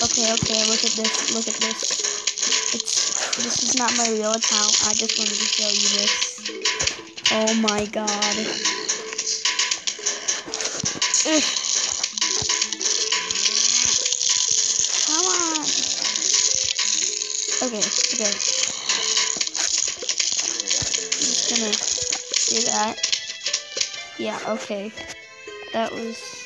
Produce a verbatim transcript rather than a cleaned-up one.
Okay, okay, look at this, look at this. It's, this is not my real account. I just wanted to show you this. Oh my god. Ugh. Come on. Okay, okay. I'm just gonna do that. Yeah, okay. That was...